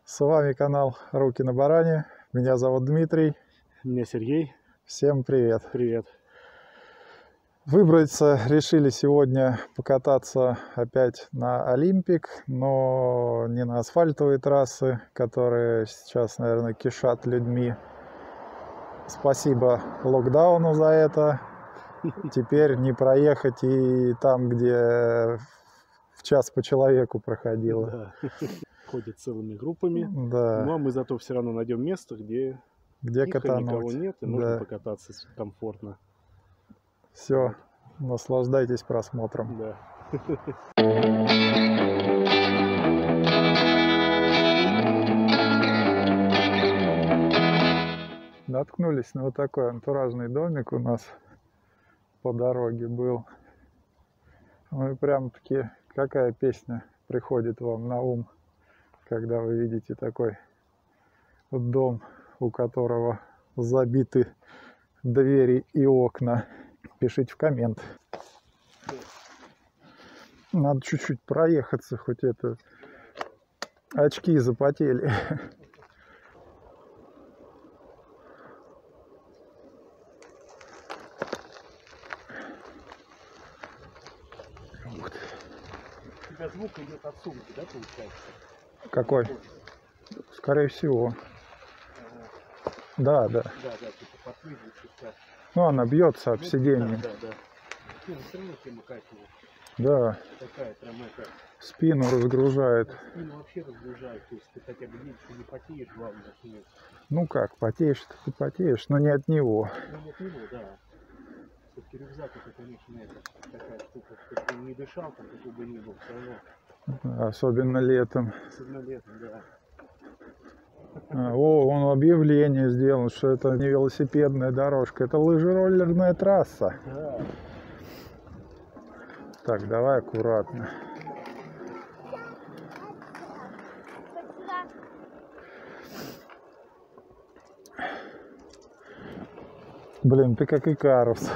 С вами канал Руки на Баране. Меня зовут Дмитрий. Меня Сергей. Всем привет. Привет. Выбраться решили сегодня покататься опять на Олимпик, но не на асфальтовые трассы, которые сейчас, наверное, кишат людьми. Спасибо локдауну за это. Теперь не проехать и там, где в час по человеку проходило. Да. Ходят целыми группами. Да. Ну а мы зато все равно найдем место, где тихо, никого нет, и можно покататься комфортно. Все, наслаждайтесь просмотром. Да. Наткнулись на вот такой антуражный домик у нас по дороге был. Ну и прям-таки, какая песня приходит вам на ум, когда вы видите такой дом, у которого забиты двери и окна? Пишите в коммент. Надо чуть-чуть проехаться, хоть это очки запотели. У тебя звук идет от сумки, да, получается? Какой? Скорее всего. Да, да. Да, типа подпрыгивает сейчас. Ну, она бьется об сиденье. Да. Ну, все равно тема качивает. Да. Такая прям это. Спину разгружает. Спину вообще разгружает. То есть ты хотя бы видишь, что не потеешь, главное, что нет. Ну как, потеешь, ты потеешь, но не от него. Ну, не от него, да. Все-таки рюкзак это, конечно, это такая штука, чтобы он не дышал, там какой бы ни был, все равно. Особенно летом. Особенно летом, да. О, он объявление сделал, что это не велосипедная дорожка, это лыжероллерная трасса. Да. Так, давай аккуратно. Блин, ты как Икарус.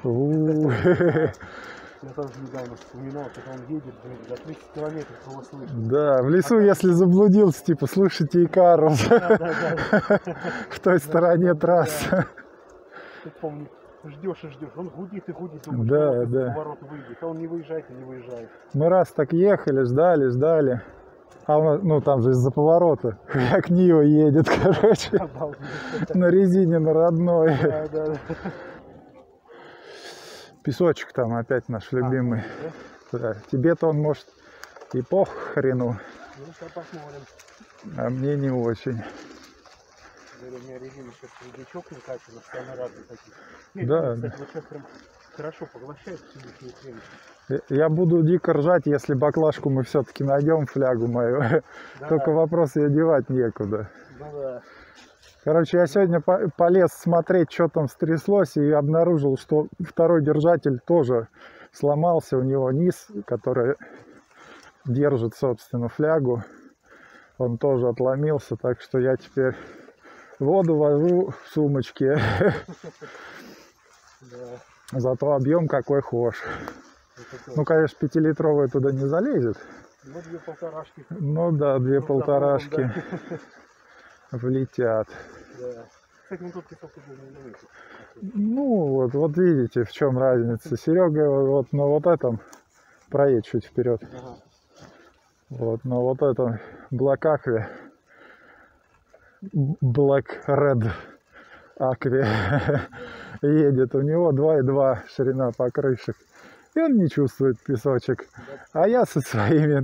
Я тоже недавно вспоминал, как он едет, блин, за 30 километров его слышит. Да, в лесу, если заблудился, типа, слушайте Икарус. В той стороне трассы. Ты помнишь, ждешь и ждешь, он гудит и гудит, думаешь, да. поворот выйдет, а он не выезжает и не выезжает. Мы раз так ехали, ждали. А у нас, ну там же из-за поворота, как Нива едет, короче, на резине, на родной. Да. Песочек там опять наш любимый. Да. Тебе-то он может и похрену, а мне не очень. У меня резина сейчас рудничок накачана, самые разные такие. Да. Кстати, вот сейчас прям хорошо поглощает сегодняшнюю хрень. Я буду дико ржать, если баклажку мы все-таки найдем, флягу мою. Да. Только вопрос, ее девать некуда. Ну да. Короче, я сегодня полез смотреть, что там стряслось, и обнаружил, что второй держатель тоже сломался. У него низ, который держит, собственно, флягу, он тоже отломился. Так что я теперь воду вожу в сумочке. Зато объем какой хошь. Ну, конечно, 5-литровая туда не залезет. Ну, 2 полторашки. Ну да, 2 полторашки влетят. Да. Кстати, ну тут песок уже не заметил. Ну, вот видите, в чем разница. Серега вот на вот этом проедет чуть вперед. Ага. Вот на вот этом Black Aqua, Black Red Aqua едет. У него 2,2 ширина покрышек. И он не чувствует песочек. А я со своими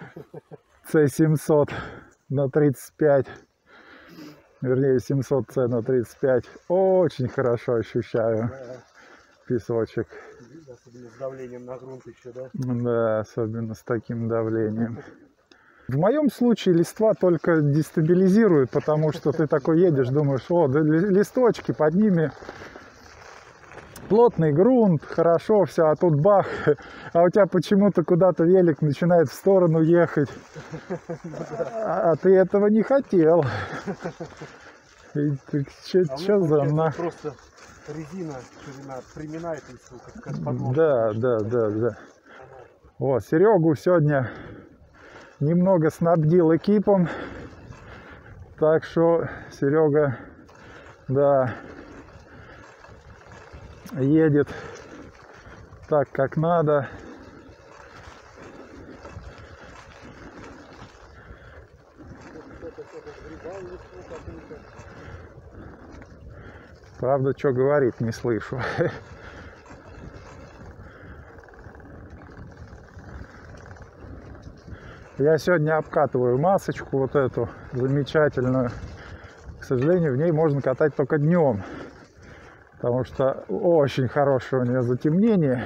C700 на 35, вернее 700C на 35, очень хорошо ощущаю песочек. Особенно с давлением на грунт еще, да? Да, особенно с таким давлением. В моем случае листва только дестабилизирует, потому что ты такой едешь, думаешь, о, да листочки, под ними плотный грунт, хорошо все, а тут бах, а у тебя почему-то куда-то велик начинает в сторону ехать, а ты этого не хотел. Что за нах? Просто резина приминает листву, как подложка. Да. Вот, Серегу сегодня немного снабдил экипом. Так что Серега, да, едет так, как надо. Правда, что говорит, не слышу. Я сегодня обкатываю масочку вот эту замечательную. К сожалению, в ней можно катать только днем, потому что очень хорошее у нее затемнение.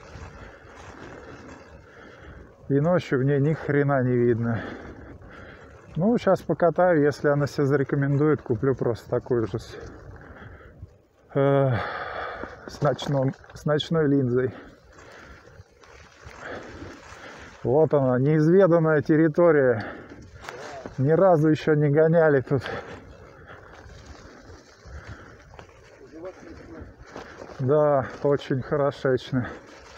И ночью в ней ни хрена не видно. Ну, сейчас покатаю, если она себя зарекомендует, куплю просто такую же с ночной линзой. Вот она, неизведанная территория. Ни разу еще не гоняли тут. Да, очень хорошечно.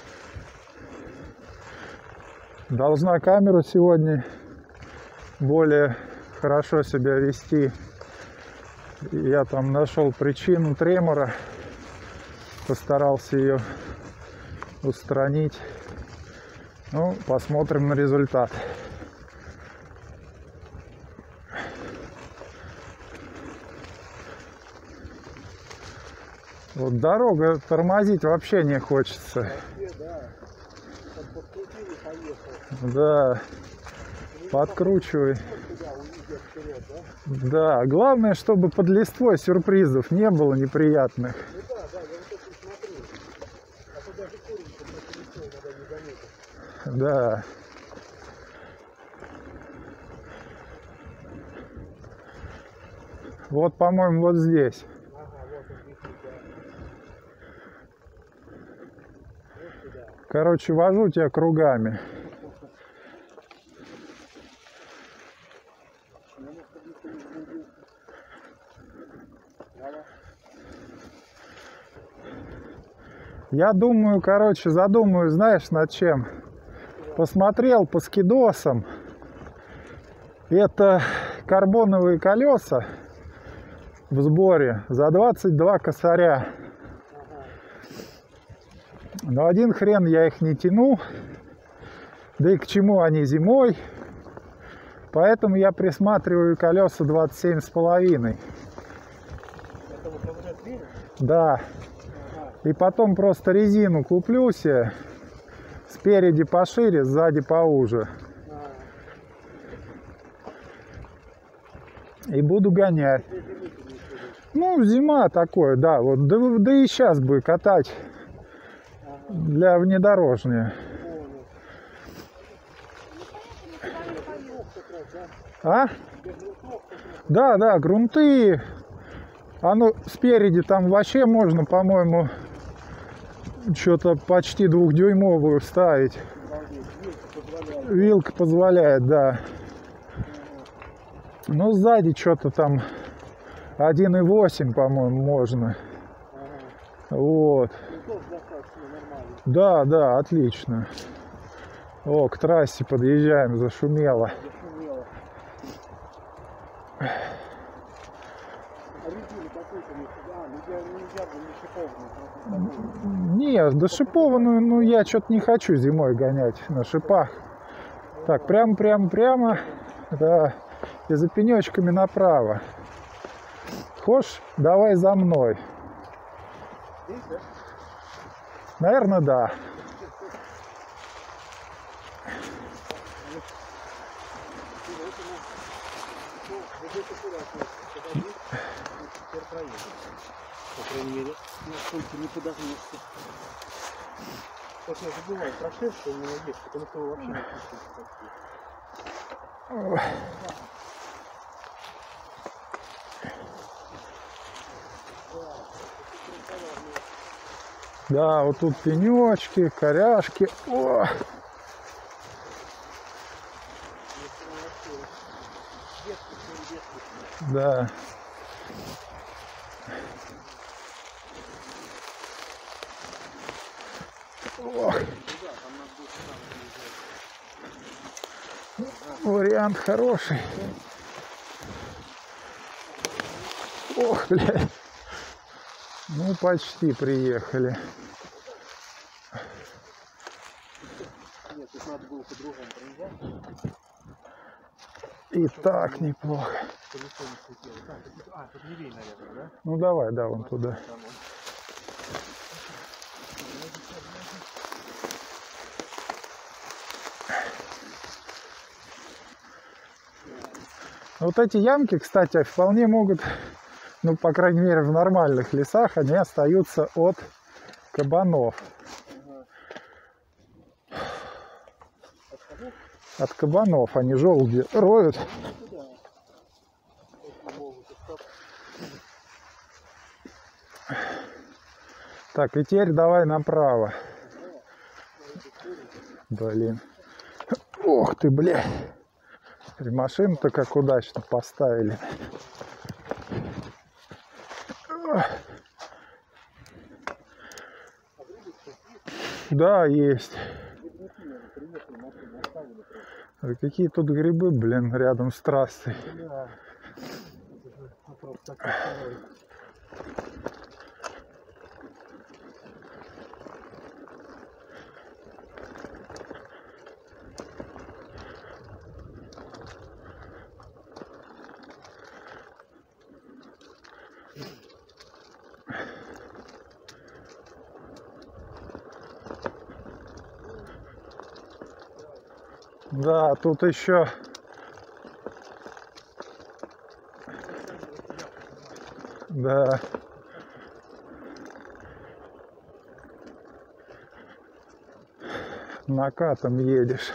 Должна камеру сегодня более хорошо себя вести. Я там нашел причину тремора, постарался ее устранить. Ну, посмотрим на результат. Вот дорога, тормозить вообще не хочется. Да, подкручивай. Да, главное, чтобы под листвой сюрпризов не было неприятных. Да. Вот, по-моему, вот здесь. Короче, вожу тебя кругами. Я думаю, короче, задумаю, знаешь, над чем? Посмотрел по скидосам. Это карбоновые колеса в сборе за 22 косаря. Но один хрен я их не тяну. Да и к чему они зимой? Поэтому я присматриваю колеса 27,5. Да. И потом просто резину куплю себе. Спереди пошире, сзади поуже. И буду гонять. Ну, зима такое, да. Вот, да и сейчас бы катать для внедорожника. А? Да, да, грунты. Оно спереди там вообще можно, по-моему, что-то почти 2-дюймовую ставить. Вилка позволяет, да. Но сзади что-то там 1,8, по-моему, можно. Вот. Да, да, отлично. О, к трассе подъезжаем, зашумело. Не, да шипованную, ну я что-то не хочу зимой гонять на шипах. Так, прямо, да, и за пенечками направо. Хочешь, давай за мной. Наверное, да. По крайней мере, насколько не подогнешься. Вот я забываю про шеф, что у меня есть, потому что его вообще не отпустить. Да, вот тут пенечки, коряшки. О! Да. О! Вариант хороший. Ох, блядь. Ну, почти приехали. Нет, тут надо было по-другому проезжать. И так неплохо. Колесо не слетело. Так, тут левее, наверное, да? Ну, давай, да, вон туда. Там он. Вот эти ямки, кстати, вполне могут, ну, по крайней мере, в нормальных лесах, они остаются от кабанов. От кабанов они желуди роют. Так, и теперь давай направо. Блин. Ох ты, блядь. Машину-то как удачно поставили. Да, есть. А какие тут грибы, блин, рядом с трассой. Да. Вопрос такой второй. Да, тут еще да. Накатом едешь.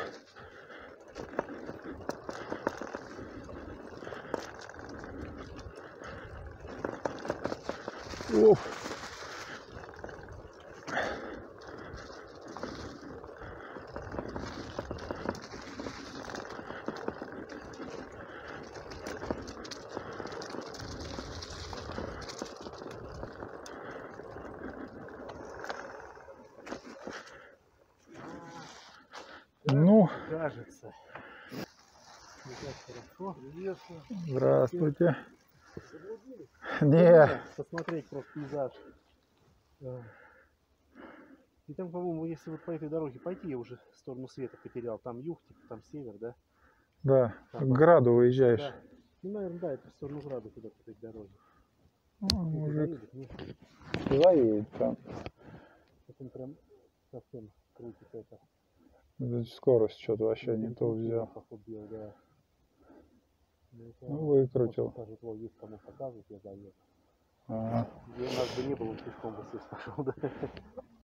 Ух. Ну, Кажется. Хорошо. здравствуйте. Не, Посмотреть просто пейзаж. И там, по-моему, если вот по этой дороге пойти, я уже в сторону света потерял. Там юг, типа, там север, да? да, к граду выезжаешь. Да. Ну, наверное, да, это в сторону града туда, по этой дороге. Ну, мужик Заедет, нет? заедет там. Потом прям совсем крутит это. Скорость что-то вообще не то взял. Похудел, да. Ну, выкрутил. Скажет, вот есть кому показывать, я заеду. Ага. У нас бы не было, пешком бы здесь пошел, да.